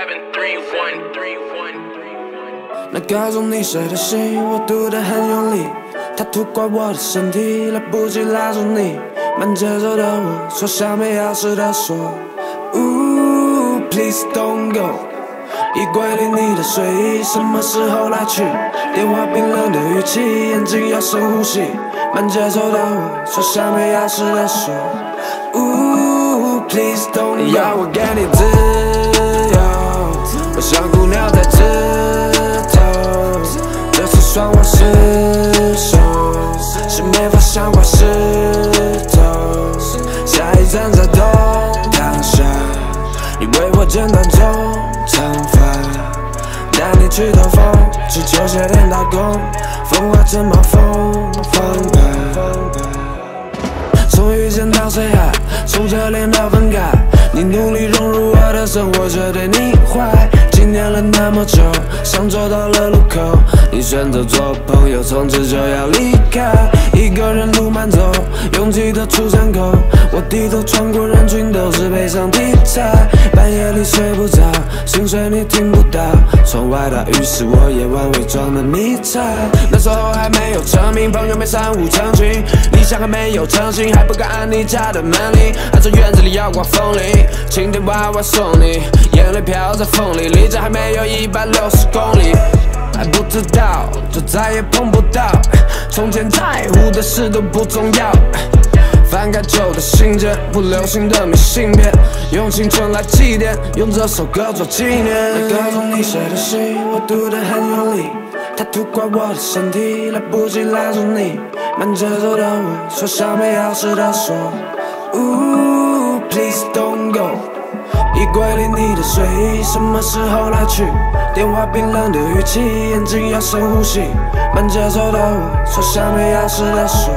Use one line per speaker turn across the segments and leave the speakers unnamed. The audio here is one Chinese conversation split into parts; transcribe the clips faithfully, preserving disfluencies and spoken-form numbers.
那告诉你谁的信，我读得很用力，它涂过我的身体，来不及拉住你。慢节奏的我说下面要是的说 Ooh, please don't go。 衣柜里你的睡衣什么时候来取？电话冰冷的语气，眼睛要深呼吸。慢节奏的我说下面要是的说 Ooh, please don't go。 要我给你自由，我像姑娘在枝头，这次算我失手，是没法想过石头。下一站在东躺下，你为我剪短中长发，带你去兜风，去球鞋店打工，风化成马蜂放牌。从遇见到谁爱，从热恋到分开，你努力融入我的生活，却对你坏。纪念了那么久，想走到了路口，你选择做朋友，从此就要离开。一个人路慢走，拥挤的出站口，我低头穿过人群，都是悲伤题材。半夜里睡不着，心碎你听不到，窗外大雨是我夜晚伪装的迷彩。那时候还没有成名，朋友们三五成群，理想还没有成型，还不敢按你家的门铃。按着院子里阳光风铃，晴天娃娃送你，眼泪飘在风里，离这还没有一百六十公里。还不知道，就再也碰不到，从前在乎的事都不重要。翻开旧的信件，不流行的明信片，用青春来祭奠，用这首歌做纪念。那告诉你谁的信，我读得很用力，它涂过我的身体，来不及拉住你。慢节奏的我说下面要是的说 Ooh, please don't go。 衣柜里你的睡衣什么时候来取？电话冰冷的语气，眼睛要深呼吸。慢节奏的我说下面要是的说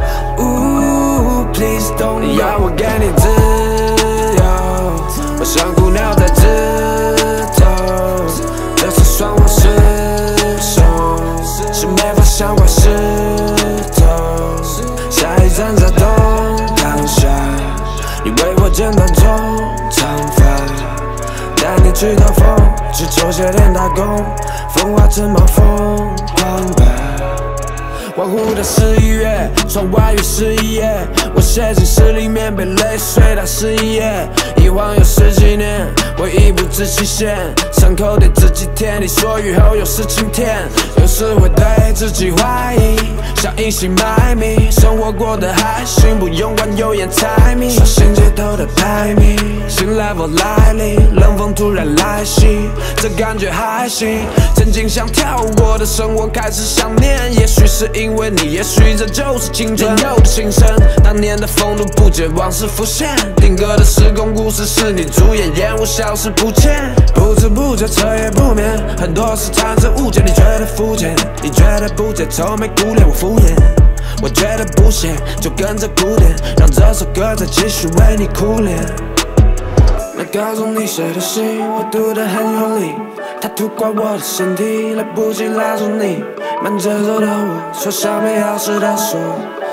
Ooh, please don't go。 你要我给你自由，我像姑娘在枝头，这次算我失手，是没法想过石头。下一站在东躺下，你为我剪短中长发，带你去兜风，去球鞋店打工，风化成马蜂狂摆。恍惚的十一月，窗外雨是一夜，我写进诗里面，被泪水打湿一页。一晃又十几年，回忆不知期限，伤口得自己舔。你说雨后又是晴天，有时会对自己怀疑，像隐姓埋名，生活过得还行，不用管有眼猜谜。刷新街头的排名，新 level 来临，冷风突然来袭，这感觉还行。曾经想跳过的生活开始想念，也许是因为你，也许这就是青春有的心声。当年的风度不减，往事浮现，定格的时空故事是你主演，烟雾消失不见。不知不觉彻夜不眠，很多事产生误解，你觉得肤浅，你觉得不解，愁眉苦脸我敷衍。我觉得不屑，就跟着古典，让这首歌再继续为你苦练。那告诉你谁的信，我读得很用力，它涂过我的身体，来不及拉住你。慢节奏的我说下面要是的说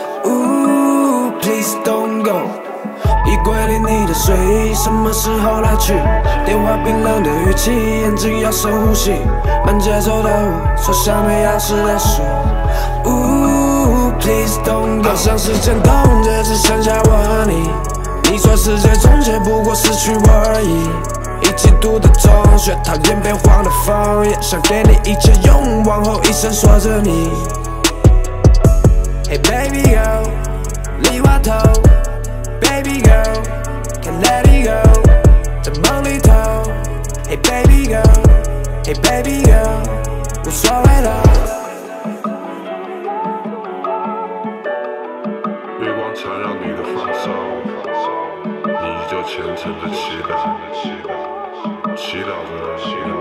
Ooh, please don't go。 衣柜里你的睡衣什么时候来取？电话冰冷的语气，眼睛要深呼吸。慢节奏的我说下面要是的说 Ooh, please don't go。 好像时间冻结，只剩下我和你。你说世界终结不过失去我而已。一起读的中学，讨厌变黄的枫叶，想给你一切，用往后一生锁着你。Hey baby girl， 梨花头 ，Baby girl，can't let it go， 在梦里头。Hey baby girl，Hey baby girl， 无所谓了。
月光缠绕你的放松，你依旧虔诚的祈祷，祈祷着。